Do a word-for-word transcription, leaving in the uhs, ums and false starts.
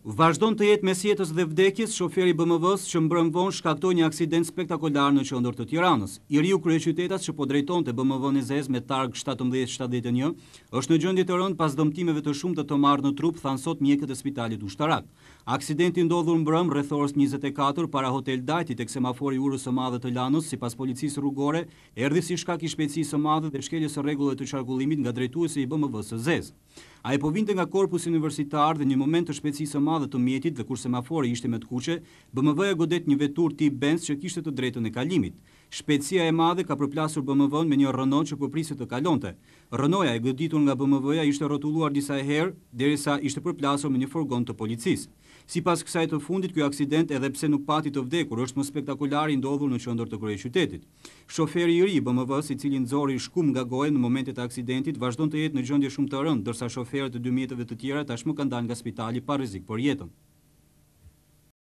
Vazhdon të jetë mes jetës dhe vdekjes, shoferi B M W-s që mbrëm vonë shkaktoi një aksident spektakolar në qendër të Tiranës. I riu kryeqytetas që po drejtonte B M W-n e zezë me targ shtatëmbëdhjetë shtatëdhjetë e një është në gjendje të rëndë pas dëmtimeve të shumta të marrë në trup, thanë sot mjekët e spitalit ushtarak. Aksidenti ndodhur mbrëm rreth orës njëzet e katër para Hotel Dajti tek semafori i urës së madhe të Lanës, sipas policisë rrugore, erdhi si shkak i shpejtësisë së madhe dhe shkeljes së rregullave të qarkullimit nga drejtuesi i B M W-s së zezë. Ai po vinte nga korpusi universitar dhe një moment të shpejtësisë së madhe të mjetit dhe kur semafori ishte me të kuqe, B M W-ja godet një vetur tip Benz që kishte të drejtën e kalimit. Shpejtësia e madhe ka përplasur B M W-n me një Renault që po prisej të kalonte. Renault-ja e goditur nga B M W-ja ishte rrotulluar disa herë derisa ishte përplasur me një furgon të policisë. Sipas kësaj të fundit, ky aksident, edhe pse nuk pati të vdekur, është më spektakolar i ndodhur në qendër të kryeqytetit. Shoferi i ri i B M W-s, i cili nxori shkum nga goja në momentet e aksidentit, vazhdon të jetë në gjendje shumë të rëndë, ndërsa shoferët e dy mjeteve të tjera tashmë kanë dalë nga spitali pa rrezik për jetën.